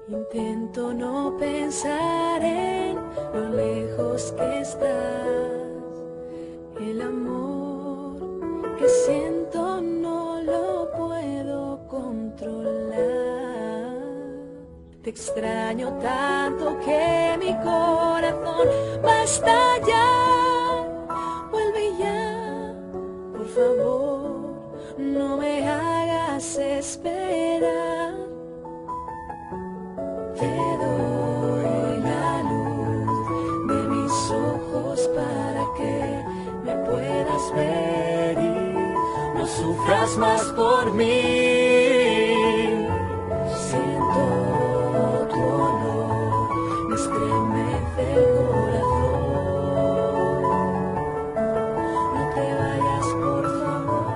Intento no pensar en lo lejos que estás. El amor que siento no lo puedo controlar. Te extraño tanto que mi corazón va a estallar. Vuelve ya, por favor, no me hagas esperar. Te doy la luz de mis ojos para que me puedas ver y no sufras más por mí. Siento tu olor, me estremece el corazón. No te vayas, por favor.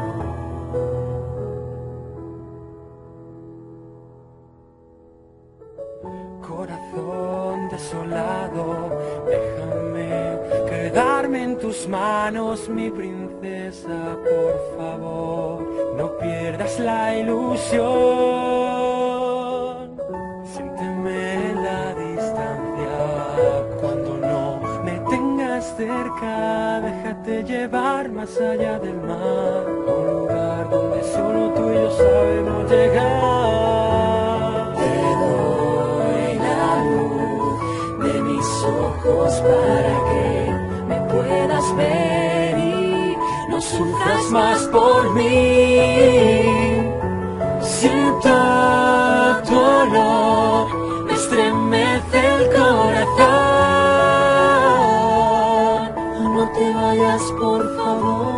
Corazón desolado, déjame quedarme en tus manos, mi princesa, por favor. No pierdas la ilusión, siénteme en la distancia. Cuando no me tengas cerca, déjate llevar más allá del mar, a un lugar donde solo tú y yo sabemos llegar. Para que me puedas ver y no sufras más por mí. Siento tu olor, me estremece el corazón. No te vayas, por favor.